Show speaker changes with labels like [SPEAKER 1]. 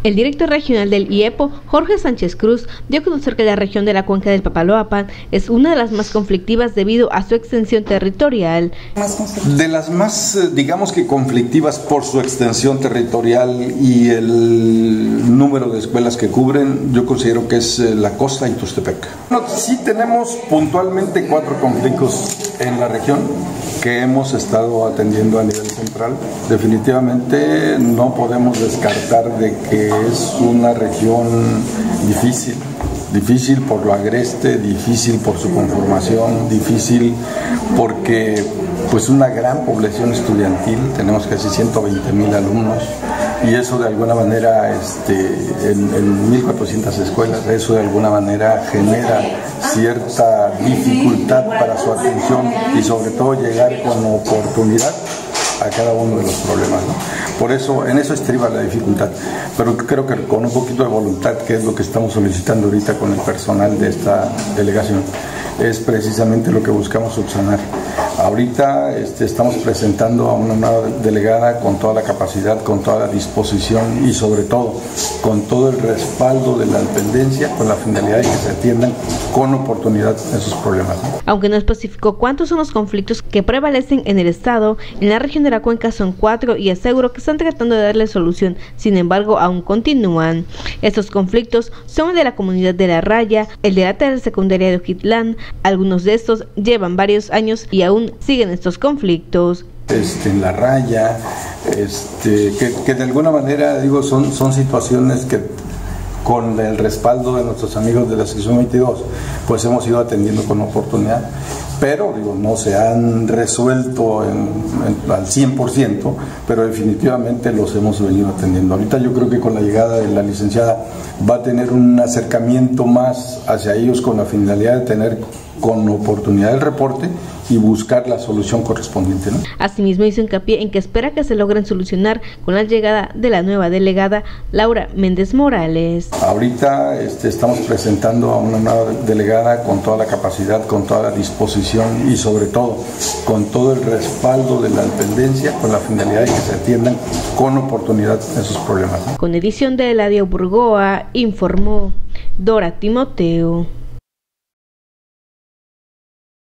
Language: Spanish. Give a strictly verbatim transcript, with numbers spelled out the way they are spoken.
[SPEAKER 1] El director regional del I E P O, Jorge Sánchez Cruz, dio a conocer que la región de la cuenca del Papaloapan es una de las más conflictivas debido a su extensión territorial.
[SPEAKER 2] De las más, digamos que conflictivas por su extensión territorial y el número de escuelas que cubren, yo considero que es la costa y Tuxtepec. Bueno, sí tenemos puntualmente cuatro conflictos en la región que hemos estado atendiendo a nivel central. Definitivamente no podemos descartar de que es una región difícil, difícil por lo agreste, difícil por su conformación, difícil porque pues una gran población estudiantil, tenemos casi ciento veinte mil alumnos y eso de alguna manera este, en, en mil cuatrocientas escuelas, eso de alguna manera genera cierta dificultad para su atención y sobre todo llegar con oportunidad a cada uno de los problemas, ¿no? Por eso, en eso estriba la dificultad, pero creo que con un poquito de voluntad, que es lo que estamos solicitando ahorita con el personal de esta delegación, es precisamente lo que buscamos subsanar. Ahorita este, estamos presentando a una nueva delegada con toda la capacidad, con toda la disposición y sobre todo con todo el respaldo de la dependencia con la finalidad de que se atiendan con oportunidad esos problemas, ¿no?
[SPEAKER 1] Aunque no especificó cuántos son los conflictos que prevalecen en el estado, en la región de la cuenca son cuatro y aseguró que están tratando de darle solución, sin embargo aún continúan. Estos conflictos son el de la comunidad de La Raya, el de la telesecundaria de Ojitlán. Algunos de estos llevan varios años y aún siguen estos conflictos.
[SPEAKER 2] Este, en La Raya, este, que, que de alguna manera digo son, son situaciones que con el respaldo de nuestros amigos de la sección veintidós, pues hemos ido atendiendo con oportunidad, pero digo, no se han resuelto en, en, al cien por ciento, pero definitivamente los hemos venido atendiendo. Ahorita yo creo que con la llegada de la licenciada va a tener un acercamiento más hacia ellos con la finalidad de tener con oportunidad el reporte y buscar la solución correspondiente, ¿no?
[SPEAKER 1] Asimismo hizo hincapié en que espera que se logren solucionar con la llegada de la nueva delegada Laura Méndez Morales.
[SPEAKER 2] Ahorita este, estamos presentando a una nueva delegada con toda la capacidad, con toda la disposición y sobre todo con todo el respaldo de la dependencia con la finalidad de que se atiendan con oportunidad esos problemas, ¿no?
[SPEAKER 1] Con edición de Eladio Burgoa, informó Dora Timoteo.